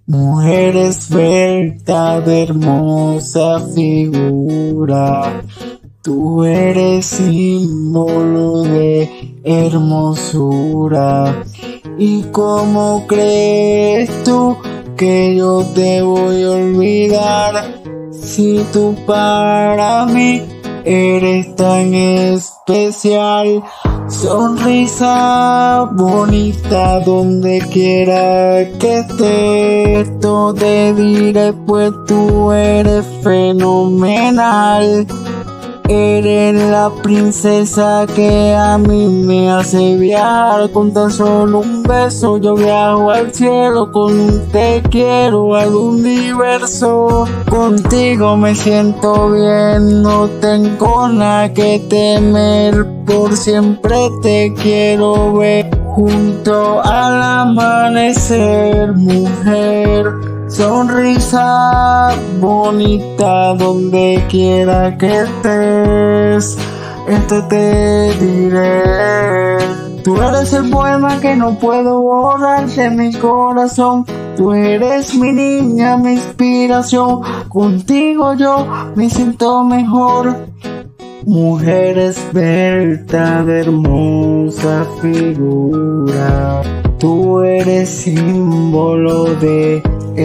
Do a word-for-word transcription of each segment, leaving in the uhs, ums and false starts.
Mujer esbelta de hermosa figura, tú eres símbolo de hermosura. ¿Y cómo crees tú que yo te voy a olvidar? Si tú para mí eres tan especial. Sonrisa bonita donde quiera que estés, esto te diré pues tú eres fenomenal. Eres la princesa que a mí me hace viajar. Con tan solo un beso yo viajo al cielo. Con un te quiero al universo. Contigo me siento bien, no tengo nada que temer. Por siempre te quiero ver junto al amanecer, mujer. Sonrisa bonita donde quiera que estés, esto te diré. Tú eres el poema que no puedo borrar de mi corazón. Tú eres mi niña, mi inspiración. Contigo yo me siento mejor. Mujer esbelta de hermosa figura, tú eres símbolo de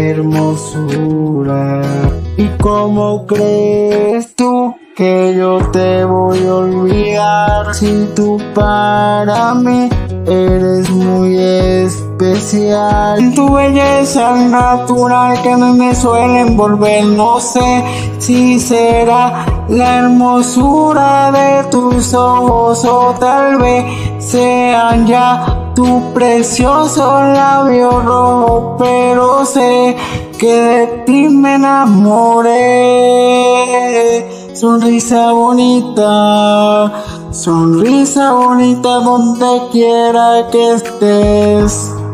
hermosura. ¿Y cómo crees tú que yo te voy a olvidar? Si tú para mí eres muy especial. Tu belleza natural que a mí me suele envolver. No sé si será la hermosura de tus ojos o tal vez sean ya tu precioso labio rojo, pero sé que de ti me enamoré. Sonrisa bonita, sonrisa bonita donde quiera que estés.